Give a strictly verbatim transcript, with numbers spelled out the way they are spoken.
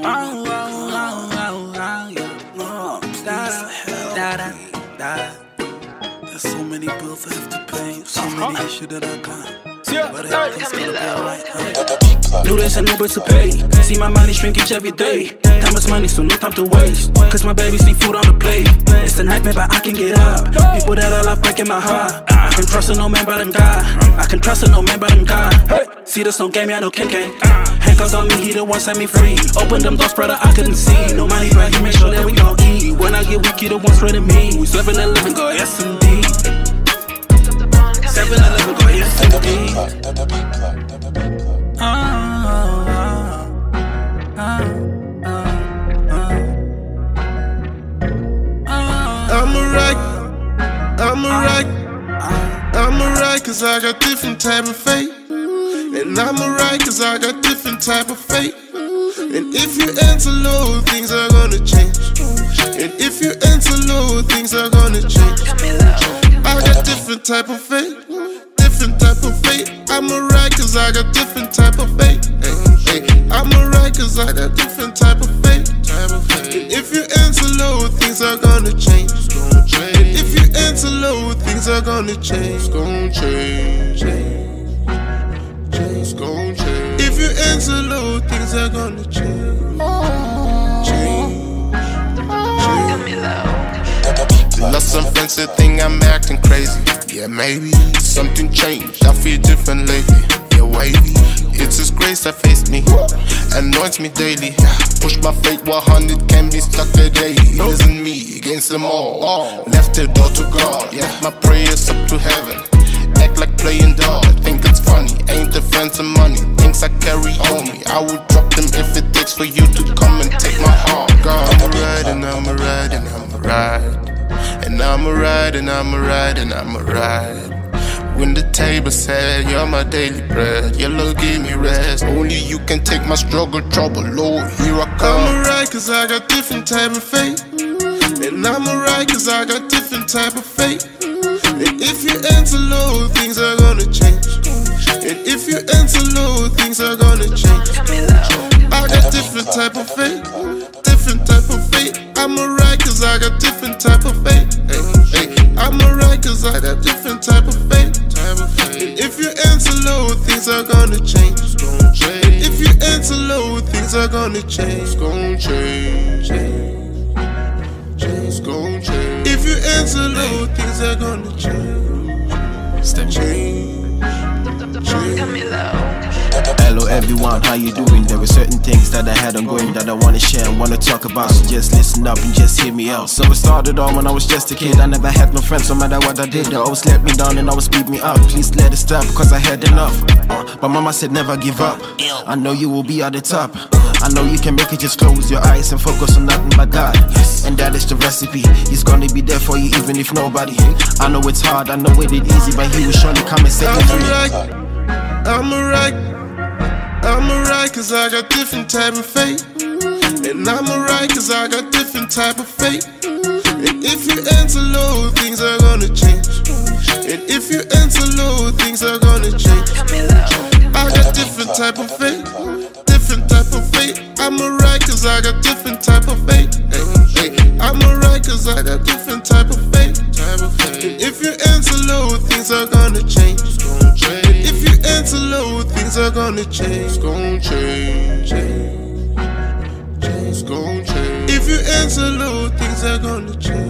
Oh, oh, oh, oh, oh, yeah. No, please help Da, da, me. da. There's so many bills I have to pay, so Uh-huh. many issues that I got. Yeah. But everything's gonna be alright, huh? Knew there's a new bill to pay. See my money shrink each every day. Time is money, so no time to waste. Cause my babies need food on the plate. It's a nightmare, but I can get up. People that I love breaking my heart. I can trust in no man but in God. I can trust in no man but in God. See this don't game me, I know King K. Handcuffs on me, he the one set me free. Open them doors, brother, I couldn't see. No money, but he make sure that we gon' eat. When I get weak, he the one spreading me. We serving and living, go yes indeed. Seven eleven, go yes indeed. Oh, oh, oh, oh, oh. I'm alright, I'm alright, I'm alright cause I got different type of faith. And I'm alright cause I got different type of faith. And if you enter low, things are gonna change. And if you enter low, things are gonna change. I got different type of faith, different type of faith. I'm alright cause I got different type of faith. Hey, hey. I'm alright cause I got different type of faith. And if you enter low, things are gonna change. And if you enter low, things are gonna change. Gonna change. Change. Gonna change. If you enter low, things are gonna change. Change. Change. Lost some friends that think I'm acting crazy. Yeah, maybe something changed. I feel different lately. Yeah, wavy. It's His grace that faced me, anoints me daily. Push my fate, one hundred can be stuck today. It isn't me against them all. Left it all to God. Yeah, my prayers up to heaven. Act like playing dog. Think it's funny. Ain't the friends and money. Things I carry on me. I would drop them if it takes for you to come and take my heart. God, I'm alright and I'm alright and I'm alright. And I'm alright and I'm alright and I'm alright. When the table said you're my daily bread, your love give me rest. Only you can take my struggle, trouble, Lord, here I come. I'm alright cause I got different type of faith. And I'm alright cause I got different type of faith. And if you enter low, things are gonna change. And if you enter low, things are gonna change. I got different type of faith, different type of faith. I'm alright cause I got different type of faith. Hey, hey. I'm alright cause I got different type of faith. And if you enter low, things are gonna change. And if you enter low, things are gonna change. Gonna change. Change. Gonna change. If you enter low, things are gonna change. Step change. Hello everyone, how you doing? There were certain things that I had ongoing that I wanna share and wanna talk about, so just listen up and just hear me out. So it started on when I was just a kid. I never had no friends, no matter what I did. They always let me down and always beat me up. Please let it stop, cause I had enough. uh, But mama said never give up. I know you will be at the top. I know you can make it, just close your eyes and focus on nothing but God. And that is the recipe. He's gonna be there for you even if nobody. I know it's hard, I know it ain't easy, but He will surely come and set you free. I'm alright, I'm alright cause I got different type of faith. And I'm alright cause I got different type of faith. And if you enter low, things are gonna change. And if you enter low, things are gonna change. I got different type of faith, different type of faith. I'm alright cause I got different type of faith. Hey, hey. I'm alright cause I got different type of faith. And if you enter low, things are gonna change. And if you enter low, things are gonna change. Gonna change. Change. Gonna change. If you enter low, things are gonna change.